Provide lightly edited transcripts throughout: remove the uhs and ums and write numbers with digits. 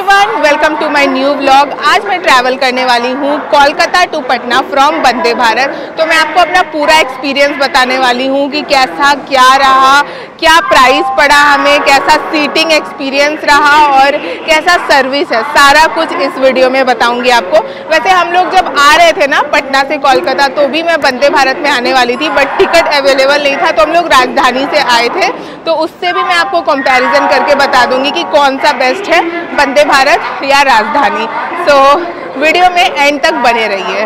Everyone, welcome to my new vlog. आज मैं travel करने वाली हूँ कोलकाता टू पटना फ्रॉम वंदे भारत। तो मैं आपको अपना पूरा एक्सपीरियंस बताने वाली हूँ कि कैसा क्या रहा, क्या प्राइस पड़ा हमें, कैसा सीटिंग एक्सपीरियंस रहा और कैसा सर्विस है, सारा कुछ इस वीडियो में बताऊंगी आपको। वैसे हम लोग जब आ रहे थे ना पटना से कोलकाता, तो भी मैं वंदे भारत में आने वाली थी, बट टिकट अवेलेबल नहीं था, तो हम लोग राजधानी से आए थे। तो उससे भी मैं आपको कंपैरिजन करके बता दूंगी कि कौन सा बेस्ट है, वंदे भारत या राजधानी। सो वीडियो में एंड तक बने रहिए।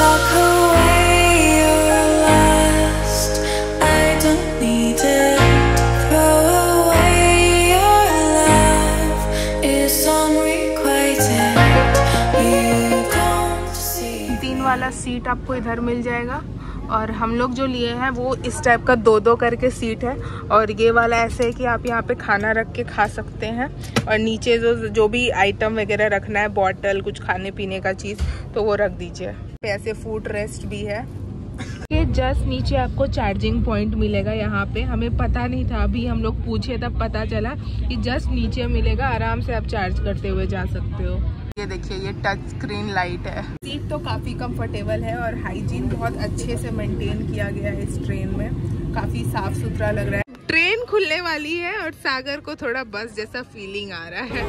वाला सीट आपको इधर मिल जाएगा और हम लोग जो लिए हैं वो इस टाइप का दो करके सीट है, और ये वाला ऐसे है कि आप यहाँ पे खाना रख के खा सकते हैं, और नीचे जो भी आइटम वगैरह रखना है, बॉटल कुछ खाने पीने का चीज़, तो वो रख दीजिए। ऐसे फूड रेस्ट भी है। ये जस्ट नीचे आपको चार्जिंग पॉइंट मिलेगा। यहाँ पे हमें पता नहीं था, अभी हम लोग पूछे तब पता चला कि जस्ट नीचे मिलेगा, आराम से आप चार्ज करते हुए जा सकते हो। ये देखिए, ये टच स्क्रीन लाइट है। सीट तो काफ़ी कंफर्टेबल है और हाइजीन बहुत अच्छे से मेंटेन किया गया है इस ट्रेन में, काफ़ी साफ सुथरा लग रहा है। ट्रेन खुलने वाली है और सागर को थोड़ा बस जैसा फीलिंग आ रहा है।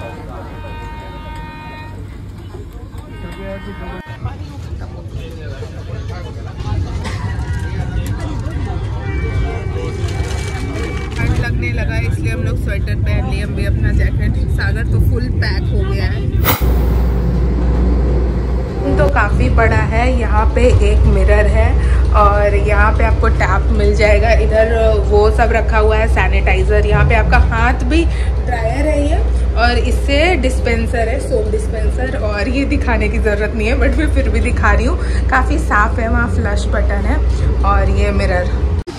ठंड लगने लगा इसलिए हम लोग स्वेटर पहन लिए, हम भी अपना जैकेट। सागर तो फुल पैक हो गया है। तो काफ़ी बड़ा है। यहाँ पे एक मिरर है और यहाँ पे आपको टैप मिल जाएगा। इधर वो सब रखा हुआ है, सैनिटाइजर। यहाँ पे आपका हाथ भी ड्रायर है ये, और इससे डिस्पेंसर है, सोप डिस्पेंसर। और ये दिखाने की ज़रूरत नहीं है, बट मैं फिर भी दिखा रही हूँ, काफ़ी साफ है। वहाँ फ्लश बटन है और ये मिरर।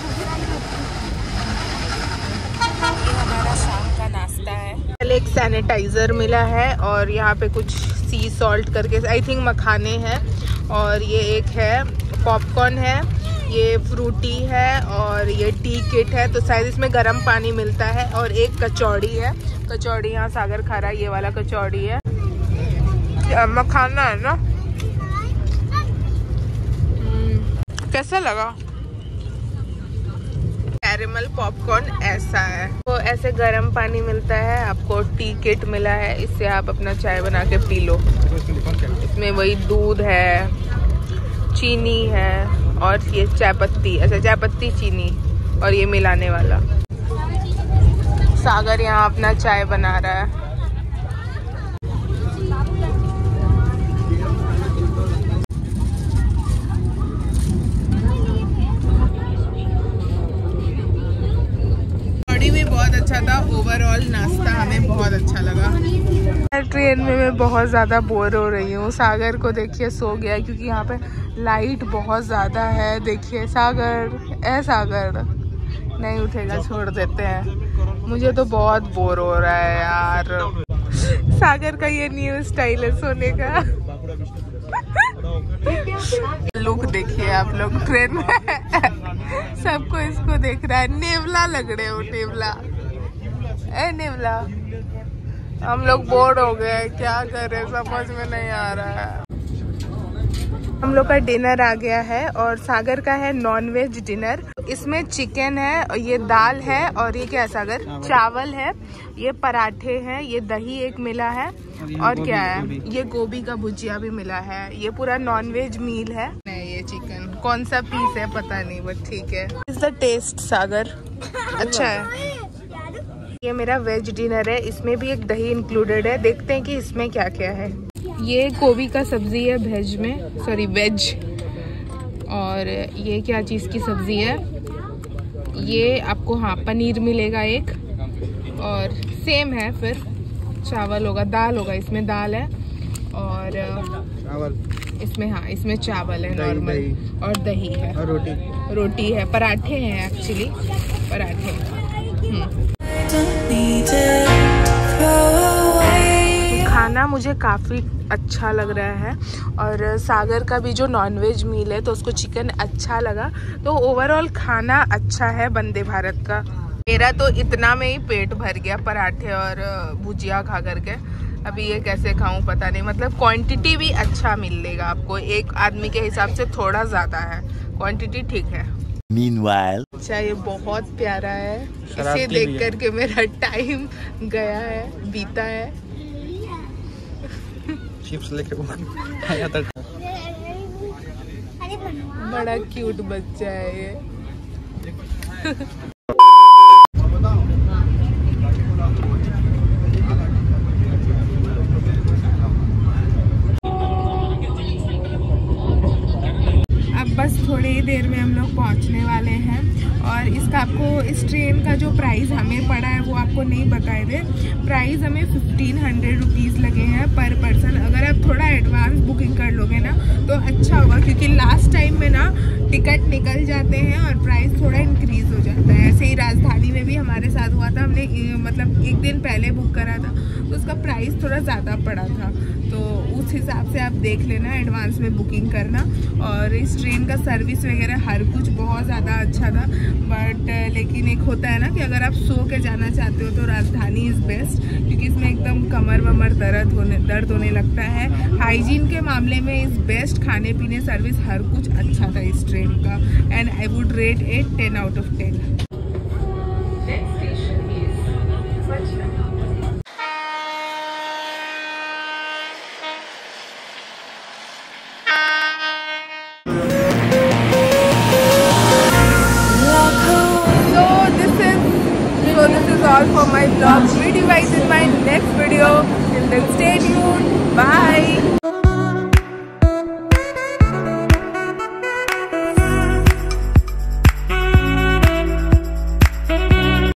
एक सैनिटाइजर मिला है और यहाँ पे कुछ सी सॉल्ट करके आई थिंक मखाने हैं, और ये एक है पॉपकॉर्न है, ये फ्रूटी है और ये टी किट है। तो शायद इसमें गर्म पानी मिलता है। और एक कचौड़ी है, कचौड़ी यहाँ सागर खा रहा है, ये वाला कचौड़ी है। मखाना है ना। कैसा लगा? कैरेमल पॉपकॉर्न ऐसा है। तो ऐसे गर्म पानी मिलता है, आपको टी किट मिला है, इससे आप अपना चाय बना के पी लो। इसमें वही दूध है, चीनी है और ये चाय पत्ती, अच्छा चाय पत्ती, चीनी और ये मिलाने वाला। सागर यहाँ अपना चाय बना रहा है। अच्छा था। ओवरऑल नाश्ता हमें बहुत अच्छा लगा। ट्रेन में मैं बहुत ज़्यादा बोर हो रही हूँ। सागर को देखिए सो गया है, क्योंकि यहाँ पे लाइट बहुत ज़्यादा है। देखिए सागर, सागर नहीं उठेगा, छोड़ देते हैं। मुझे तो बहुत बोर हो रहा है यार। सागर का ये न्यू स्टाइल है सोने का। लुक देखिए आप लोग ट्रेन में। सबको इसको देख रहा है। नेवला लग रहे हो, नेवला। ए नेवला, हम लोग बोर हो गए, क्या करें समझ में नहीं आ रहा है। हम लोग का डिनर आ गया है और सागर का है नॉनवेज डिनर। इसमें चिकन है और ये दाल है, और ये क्या है सागर? चावल है, ये पराठे हैं, ये दही एक मिला है, और क्या है, ये गोभी का भुजिया भी मिला है। ये पूरा नॉनवेज मील है। ये चिकन कौन सा पीस है पता नहीं, बट ठीक है। इज द टेस्ट सागर अच्छा है। ये मेरा वेज डिनर है, इसमें भी एक दही इंक्लूडेड है। देखते हैं कि इसमें क्या क्या है। ये गोभी का सब्जी है वेज में, सॉरी वेज। और ये क्या चीज़ की सब्जी है? ये आपको हाँ पनीर मिलेगा एक, और सेम है। फिर चावल होगा, दाल होगा, इसमें दाल है, और इसमें हाँ इसमें चावल है नॉर्मल, और दही है, और रोटी है, पराठे हैं एक्चुअली, पराठे। खाना मुझे काफ़ी अच्छा लग रहा है, और सागर का भी जो नॉनवेज मील है तो उसको चिकन अच्छा लगा। तो ओवरऑल खाना अच्छा है वंदे भारत का। मेरा तो इतना में ही पेट भर गया पराठे और भुजिया खा करके। अभी ये कैसे खाऊं पता नहीं। मतलब क्वांटिटी भी अच्छा मिलेगा आपको, एक आदमी के हिसाब से थोड़ा ज़्यादा है, क्वांटिटी ठीक है। Meanwhile, अच्छा ये बहुत प्यारा है, इसे देख कर के मेरा टाइम गया है, बीता है। चिप्स लेके बड़ा क्यूट बच्चा है ये। अब बस थोड़ी ही देर में हम लोग पहुंचने वाले हैं और इसका आपको इस ट्रेन का जो प्राइस हमें पड़ा है वो आपको नहीं बताए थे। प्राइस हमें 1500 रुपीज़ लगे हैं पर पर्सन। अगर आप थोड़ा एडवांस बुकिंग कर लोगे ना तो अच्छा होगा, क्योंकि लास्ट टाइम में ना टिकट निकल जाते हैं और प्राइस थोड़ा इंक्रीज़ हो जाता है। ऐसे ही राजधानी में भी हमारे साथ हुआ था, हमने मतलब एक दिन पहले बुक करा था तो उसका प्राइस थोड़ा ज़्यादा पड़ा था। तो उस हिसाब से आप देख लेना, एडवांस में बुकिंग करना। और इस ट्रेन का सर्विस वगैरह हर कुछ बहुत ज़्यादा अच्छा था। बट लेकिन एक होता है ना कि अगर आप सो के जाना चाहते हो तो राजधानी इज़ बेस्ट, क्योंकि इसमें एकदम कमर वमर दर्द होने लगता है। हाइजीन के मामले में इज़ बेस्ट, खाने पीने सर्विस हर कुछ अच्छा था इस ट्रेन का। And I would rate it 10 out of 10। So this is all for my vlog. Meet you guys in my next video. Till then stay tuned. Bye.